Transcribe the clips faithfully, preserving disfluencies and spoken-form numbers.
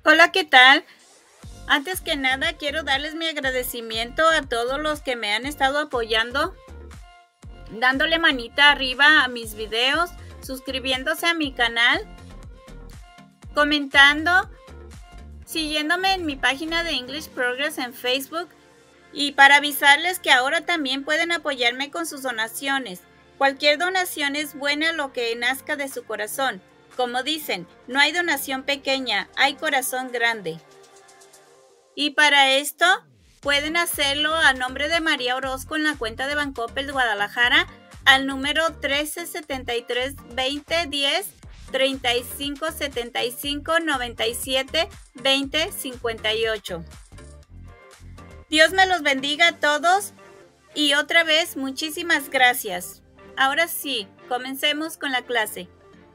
Hola, ¿qué tal? Antes que nada, quiero darles mi agradecimiento a todos los que me han estado apoyando, dándole manita arriba a mis videos, suscribiéndose a mi canal, comentando, siguiéndome en mi página de English Progress en Facebook y para avisarles que ahora también pueden apoyarme con sus donaciones. Cualquier donación es buena, lo que nazca de su corazón. Como dicen, no hay donación pequeña, hay corazón grande. Y para esto, pueden hacerlo a nombre de María Orozco en la cuenta de Bancoppel Guadalajara al número trece setenta y tres veinte diez treinta y cinco setenta y cinco noventa y siete veinte cincuenta y ocho. Dios me los bendiga a todos y otra vez muchísimas gracias. Ahora sí, comencemos con la clase.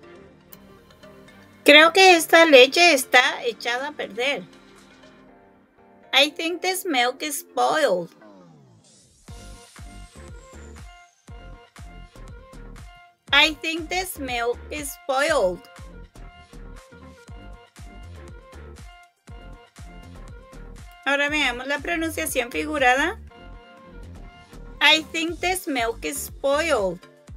Creo que esta leche está echada a perder. I think this milk is spoiled. I think this milk is spoiled. Ahora veamos la pronunciación figurada. I think this milk is spoiled.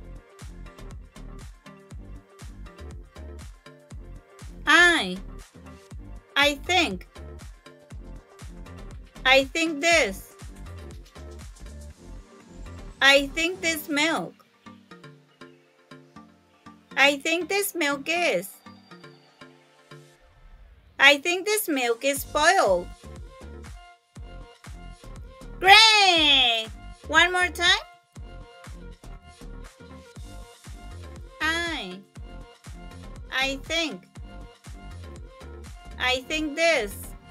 I. I think. I think this. I think this milk. I think this milk is. I think this milk is spoiled. Great! One more time. I. I think. I think this.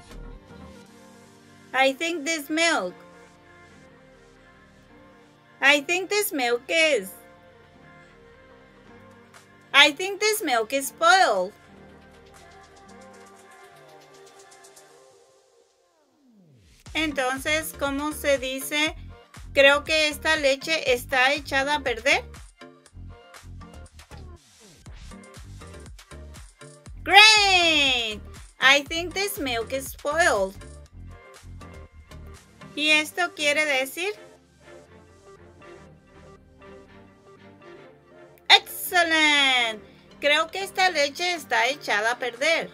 I think this milk. I think this milk is. I think this milk is spoiled. Entonces, ¿cómo se dice? Creo que esta leche está echada a perder. Great! I think this milk is spoiled. ¿Y esto quiere decir? ¡Excelente! Creo que esta leche está echada a perder.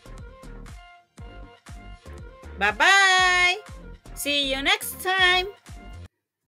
Bye bye. See you next time.